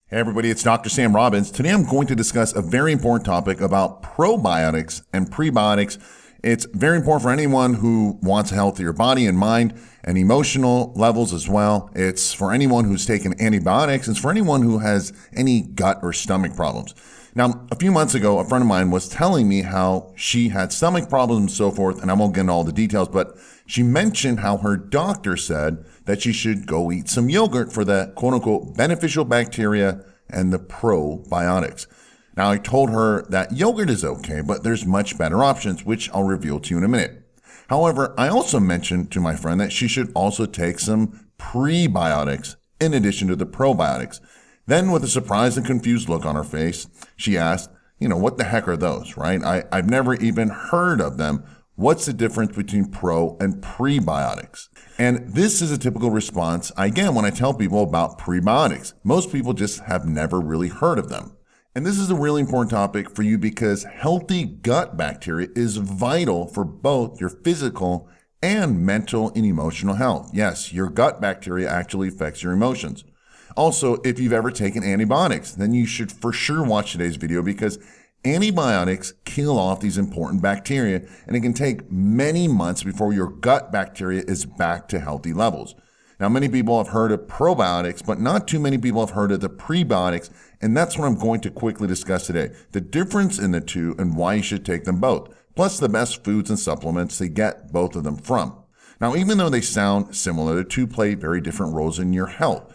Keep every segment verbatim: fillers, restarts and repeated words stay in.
Hey everybody, it's Doctor Sam Robbins. Today I'm going to discuss a very important topic about probiotics and prebiotics. It's very important for anyone who wants a healthier body and mind and emotional levels as well. It's for anyone who's taken antibiotics. It's for anyone who has any gut or stomach problems. Now, a few months ago, a friend of mine was telling me how she had stomach problems and so forth, and I won't get into all the details, but she mentioned how her doctor said that she should go eat some yogurt for the quote-unquote beneficial bacteria and the probiotics. Now, I told her that yogurt is okay, but there's much better options, which I'll reveal to you in a minute. However, I also mentioned to my friend that she should also take some prebiotics in addition to the probiotics. Then, with a surprised and confused look on her face, she asked, you know, what the heck are those, right? I, I've never even heard of them. What's the difference between pro and prebiotics? And this is a typical response I get when I tell people about prebiotics. Most people just have never really heard of them. And this is a really important topic for you because healthy gut bacteria is vital for both your physical and mental and emotional health. Yes, your gut bacteria actually affects your emotions. Also, if you've ever taken antibiotics, then you should for sure watch today's video because antibiotics kill off these important bacteria, and it can take many months before your gut bacteria is back to healthy levels. Now, many people have heard of probiotics, but not too many people have heard of the prebiotics, and that's what I'm going to quickly discuss today. The difference in the two and why you should take them both, plus the best foods and supplements to get both of them from. Now, even though they sound similar, the two play very different roles in your health.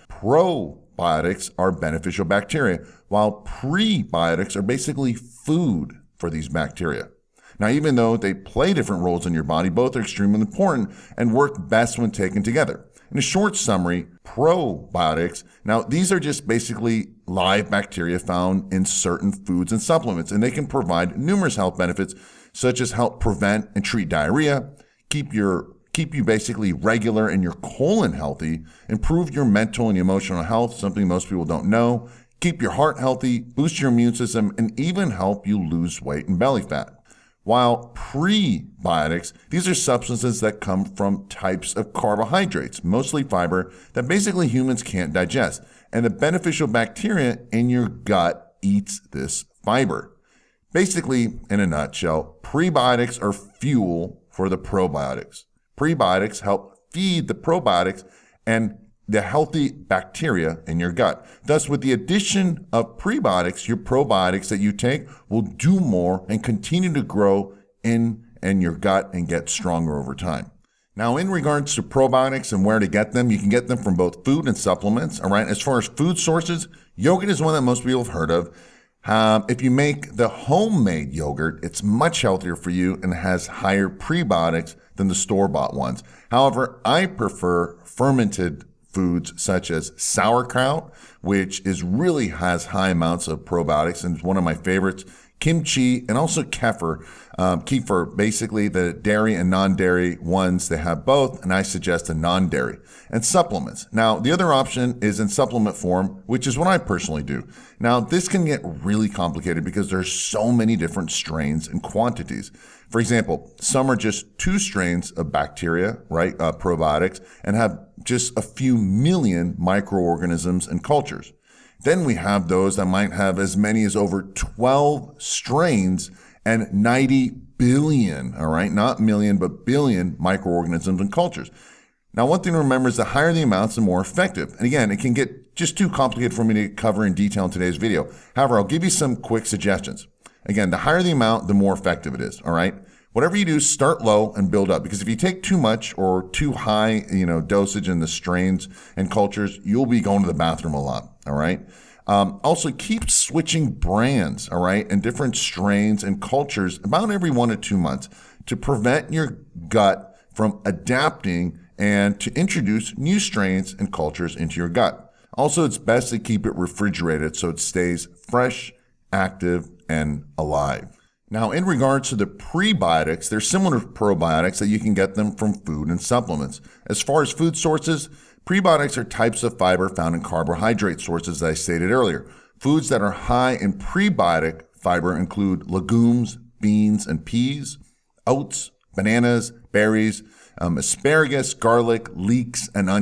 Probiotics are beneficial bacteria, while prebiotics are basically food for these bacteria. Now, even though they play different roles in your body, both are extremely important and work best when taken together. In a short summary, probiotics, now these are just basically live bacteria found in certain foods and supplements, and they can provide numerous health benefits, such as help prevent and treat diarrhea, keep your keep you basically regular and your colon healthy, improve your mental and emotional health, something most people don't know, keep your heart healthy, boost your immune system, and even help you lose weight and belly fat. While prebiotics, these are substances that come from types of carbohydrates, mostly fiber, that basically humans can't digest. And the beneficial bacteria in your gut eats this fiber. Basically, in a nutshell, prebiotics are fuel for the probiotics. Prebiotics help feed the probiotics and the healthy bacteria in your gut. Thus, with the addition of prebiotics, your probiotics that you take will do more and continue to grow in, in your gut and get stronger over time. Now, in regards to probiotics and where to get them, you can get them from both food and supplements. All right. As far as food sources, yogurt is one that most people have heard of. Um, if you make the homemade yogurt, it's much healthier for you and has higher prebiotics than the store-bought ones. However, I prefer fermented foods such as sauerkraut, which is really has high amounts of probiotics and is one of my favorites. Kimchi and also kefir. Um, kefir, basically the dairy and non-dairy ones, they have both, and I suggest a non-dairy. And supplements. Now, the other option is in supplement form, which is what I personally do. Now, this can get really complicated because there's so many different strains and quantities. For example, some are just two strains of bacteria, right, uh, probiotics, and have just a few million microorganisms and cultures. Then we have those that might have as many as over twelve strains and ninety billion, all right, not million, but billion microorganisms and cultures. Now, one thing to remember is the higher the amounts, the more effective. And again, it can get just too complicated for me to cover in detail in today's video. However, I'll give you some quick suggestions. Again, the higher the amount, the more effective it is, all right? Whatever you do, start low and build up, because if you take too much or too high, you know, dosage in the strains and cultures, you'll be going to the bathroom a lot, all right? Um, also, keep switching brands, all right, and different strains and cultures about every one to two months to prevent your gut from adapting and to introduce new strains and cultures into your gut. Also, it's best to keep it refrigerated so it stays fresh, active, and alive. Now, in regards to the prebiotics, they're similar to probiotics that you can get them from food and supplements. As far as food sources, prebiotics are types of fiber found in carbohydrate sources that I stated earlier. Foods that are high in prebiotic fiber include legumes, beans, and peas, oats, bananas, berries, um, asparagus, garlic, leeks, and onions.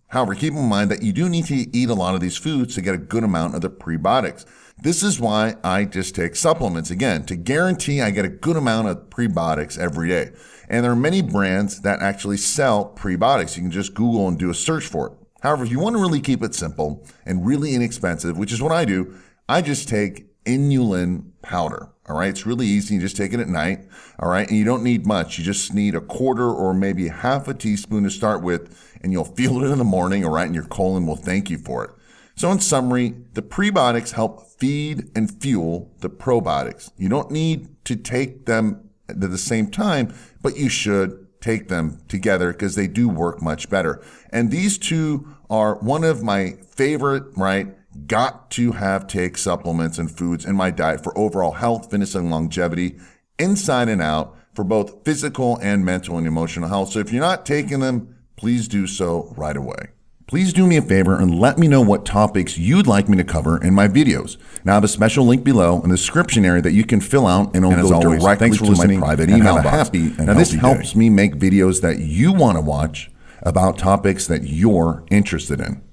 However, keep in mind that you do need to eat a lot of these foods to get a good amount of the prebiotics. This is why I just take supplements, again, to guarantee I get a good amount of prebiotics every day. And there are many brands that actually sell prebiotics. You can just Google and do a search for it. However, if you want to really keep it simple and really inexpensive, which is what I do, I just take inulin powder. All right. It's really easy. You just take it at night. All right. And you don't need much. You just need a quarter or maybe half a teaspoon to start with, and you'll feel it in the morning. All right. And your colon will thank you for it. So in summary, the prebiotics help feed and fuel the probiotics. You don't need to take them at the same time, but you should take them together because they do work much better. And these two are one of my favorite, right? Got to have take supplements and foods in my diet for overall health, fitness, and longevity, inside and out, for both physical and mental and emotional health. So if you're not taking them, please do so right away. Please do me a favor and let me know what topics you'd like me to cover in my videos. Now I have a special link below in the description area that you can fill out, and it'll and go always, directly thanks for to listening, my private email box. Happy and now this helps day. me make videos that you want to watch about topics that you're interested in.